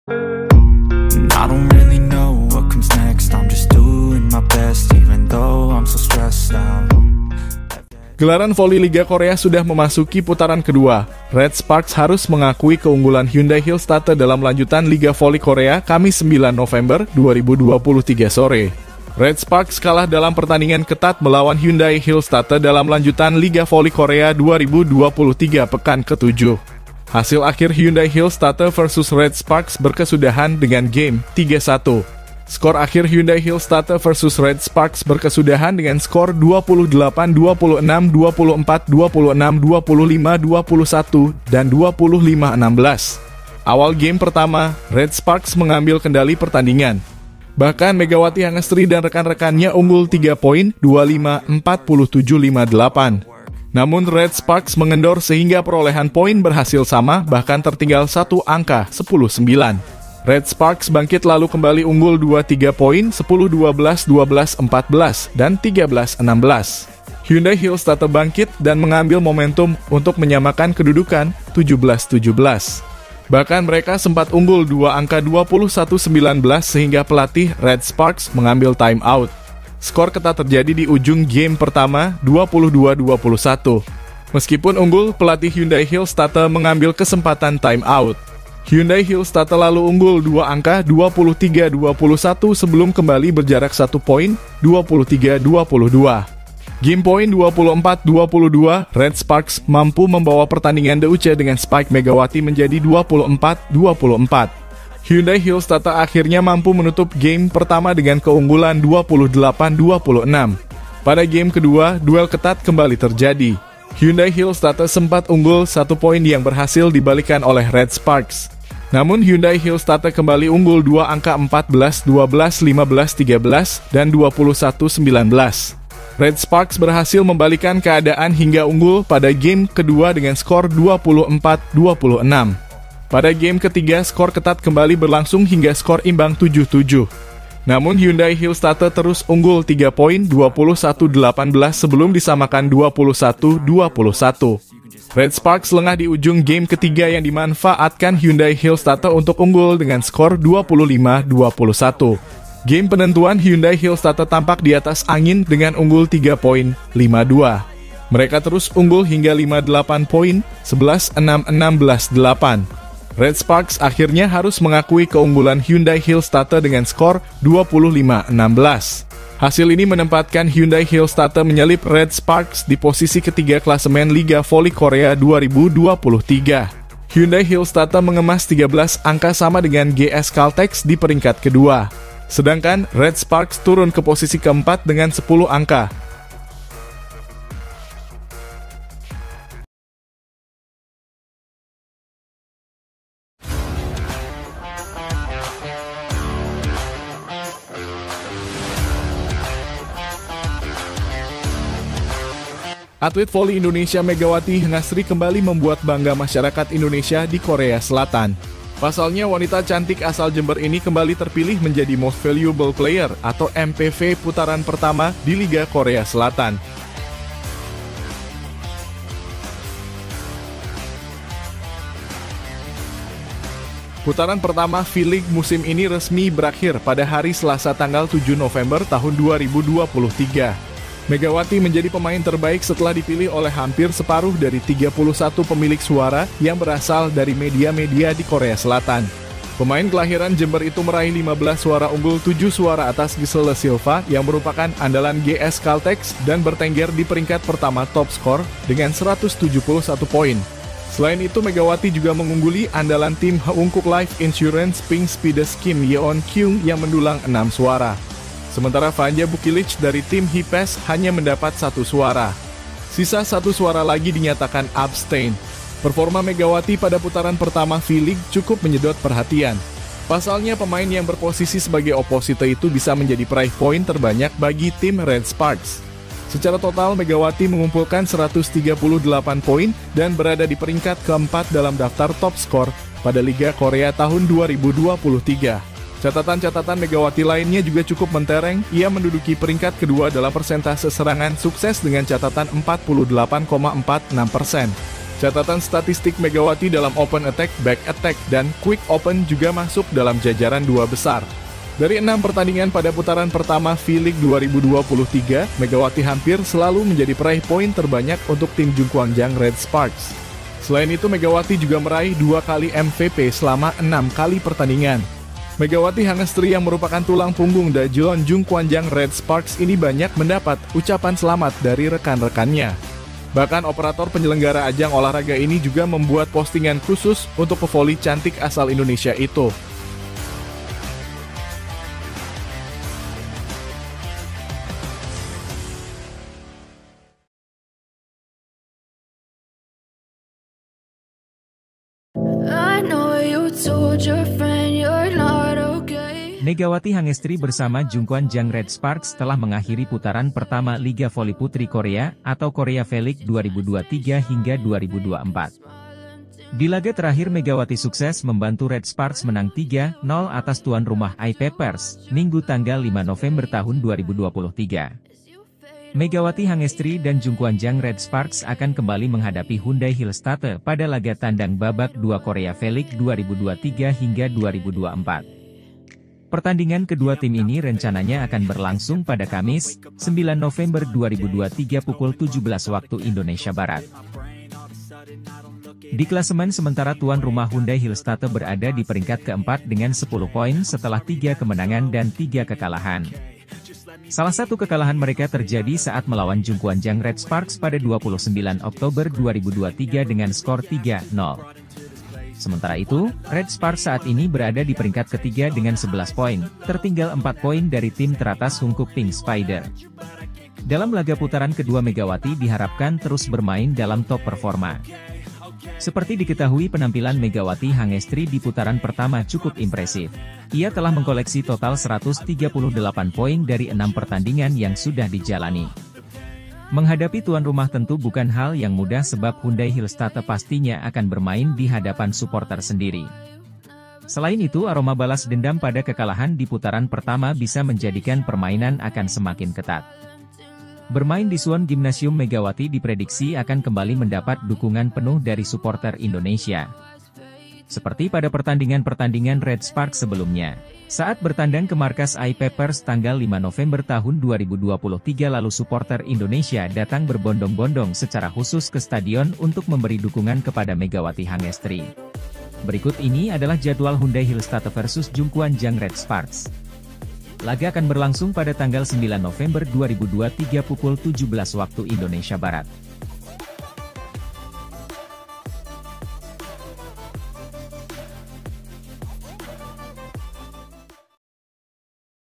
I don't really know what comes next. I'm just doing my best even though I'm so stressed out. Gelaran voli Liga Korea sudah memasuki putaran kedua. Red Sparks harus mengakui keunggulan Hyundai Hillstatte dalam lanjutan Liga Voli Korea Kamis 9 November 2023 sore. Red Sparks kalah dalam pertandingan ketat melawan Hyundai Hillstatte dalam lanjutan Liga Voli Korea 2023 pekan ke-7. Hasil akhir Hyundai Hillstatte versus Red Sparks berkesudahan dengan game 3-1. Skor akhir Hyundai Hillstatte versus Red Sparks berkesudahan dengan skor 28, 26, 24, 26, 25, 21, dan 25-16. Awal game pertama, Red Sparks mengambil kendali pertandingan. Bahkan Megawati Hangestri dan rekan-rekannya unggul 3 poin, 25, 47, 58. Namun Red Sparks mengendor sehingga perolehan poin berhasil sama, bahkan tertinggal satu angka, 10-9. Red Sparks bangkit lalu kembali unggul 2-3 poin, 10-12, 12-14, dan 13-16. Hyundai Hillstatte bangkit dan mengambil momentum untuk menyamakan kedudukan 17-17. Bahkan mereka sempat unggul 2 angka 21-19 sehingga pelatih Red Sparks mengambil time out. Skor ketat terjadi di ujung game pertama 22-21. Meskipun unggul, pelatih Hyundai Hillstatte mengambil kesempatan time out. Hyundai Hillstatte lalu unggul 2 angka 23-21 sebelum kembali berjarak 1 poin 23-22. Game point 24-22, Red Sparks mampu membawa pertandingan DUC dengan spike Megawati menjadi 24-24. Hyundai Hillstatte akhirnya mampu menutup game pertama dengan keunggulan 28-26. Pada game kedua, duel ketat kembali terjadi. Hyundai Hillstatte sempat unggul 1 poin yang berhasil dibalikan oleh Red Sparks. Namun Hyundai Hillstatte kembali unggul 2 angka 14, 12, 15, 13, dan 21, 19. Red Sparks berhasil membalikan keadaan hingga unggul pada game kedua dengan skor 24-26. Pada game ketiga, skor ketat kembali berlangsung hingga skor imbang 7-7. Namun Hyundai Hillstatte terus unggul 3 poin 21-18 sebelum disamakan 21-21. Red Sparks lengah di ujung game ketiga yang dimanfaatkan Hyundai Hillstatte untuk unggul dengan skor 25-21. Game penentuan Hyundai Hillstatte tampak di atas angin dengan unggul 3 poin 5-2. Mereka terus unggul hingga 58 poin 11-6, 16-8. Red Sparks akhirnya harus mengakui keunggulan Hyundai Hillstatte dengan skor 25-16. Hasil ini menempatkan Hyundai Hillstatte menyalip Red Sparks di posisi ketiga klasemen Liga Voli Korea 2023. Hyundai Hillstatte mengemas 13 angka sama dengan GS Caltex di peringkat kedua. Sedangkan Red Sparks turun ke posisi keempat dengan 10 angka. Atlet voli Indonesia Megawati Hangestri kembali membuat bangga masyarakat Indonesia di Korea Selatan. Pasalnya, wanita cantik asal Jember ini kembali terpilih menjadi Most Valuable Player atau MPV putaran pertama di Liga Korea Selatan. Putaran pertama V-League musim ini resmi berakhir pada hari Selasa tanggal 7 November tahun 2023. Megawati menjadi pemain terbaik setelah dipilih oleh hampir separuh dari 31 pemilik suara yang berasal dari media-media di Korea Selatan. Pemain kelahiran Jember itu meraih 15 suara unggul, 7 suara atas Giselle Silva yang merupakan andalan GS Caltex dan bertengger di peringkat pertama top skor dengan 171 poin. Selain itu, Megawati juga mengungguli andalan tim Haungkuk Life Insurance Pink Speedes Kim Yeon Kyung yang mendulang 6 suara. Sementara Vanja Bukilic dari tim Hipes hanya mendapat 1 suara. Sisa 1 suara lagi dinyatakan abstain. Performa Megawati pada putaran pertama V-League cukup menyedot perhatian. Pasalnya pemain yang berposisi sebagai oposite itu bisa menjadi peraih poin terbanyak bagi tim Red Sparks. Secara total, Megawati mengumpulkan 138 poin dan berada di peringkat keempat dalam daftar top skor pada Liga Korea tahun 2023. Catatan-catatan Megawati lainnya juga cukup mentereng. Ia menduduki peringkat kedua dalam persentase serangan sukses dengan catatan 48,46%. Catatan statistik Megawati dalam Open Attack, Back Attack, dan Quick Open juga masuk dalam jajaran 2 besar. Dari 6 pertandingan pada putaran pertama V-League 2023, Megawati hampir selalu menjadi peraih poin terbanyak untuk tim Jungkwanjang Red Sparks. Selain itu, Megawati juga meraih 2 kali MVP selama 6 kali pertandingan. Megawati Hangestri yang merupakan tulang punggung Daejeon Jungkwanjang Red Sparks ini banyak mendapat ucapan selamat dari rekan-rekannya. Bahkan operator penyelenggara ajang olahraga ini juga membuat postingan khusus untuk pevoli cantik asal Indonesia itu. Megawati Hangestri bersama Jungkwanjang Red Sparks telah mengakhiri putaran pertama Liga Voli Putri Korea atau Korea V-League 2023 hingga 2024. Di laga terakhir Megawati sukses membantu Red Sparks menang 3-0 atas tuan rumah iPapers, Minggu tanggal 5 November tahun 2023. Megawati Hangestri dan Jungkwanjang Red Sparks akan kembali menghadapi Hyundai Hillstatte pada laga tandang babak 2 Korea V-League 2023 hingga 2024. Pertandingan kedua tim ini rencananya akan berlangsung pada Kamis, 9 November 2023 pukul 17 waktu Indonesia Barat. Di klasemen sementara tuan rumah Hyundai Hillstatte berada di peringkat keempat dengan 10 poin setelah 3 kemenangan dan 3 kekalahan. Salah satu kekalahan mereka terjadi saat melawan Jungkwanjang Red Sparks pada 29 Oktober 2023 dengan skor 3-0. Sementara itu, Red Sparks saat ini berada di peringkat ketiga dengan 11 poin, tertinggal 4 poin dari tim teratas Hungkuk Pink Spider. Dalam laga putaran kedua Megawati diharapkan terus bermain dalam top performa. Seperti diketahui penampilan Megawati Hangestri di putaran pertama cukup impresif. Ia telah mengkoleksi total 138 poin dari 6 pertandingan yang sudah dijalani. Menghadapi tuan rumah tentu bukan hal yang mudah sebab Hyundai Hillstatte pastinya akan bermain di hadapan supporter sendiri. Selain itu aroma balas dendam pada kekalahan di putaran pertama bisa menjadikan permainan akan semakin ketat. Bermain di Suwon Gymnasium Megawati diprediksi akan kembali mendapat dukungan penuh dari supporter Indonesia. Seperti pada pertandingan-pertandingan Red Sparks sebelumnya. Saat bertandang ke markas iPapers tanggal 5 November tahun 2023 lalu supporter Indonesia datang berbondong-bondong secara khusus ke stadion untuk memberi dukungan kepada Megawati Hangestri. Berikut ini adalah jadwal Hyundai Hillstatte versus Jungkwanjang Red Sparks. Laga akan berlangsung pada tanggal 9 November 2023 pukul 17 waktu Indonesia Barat.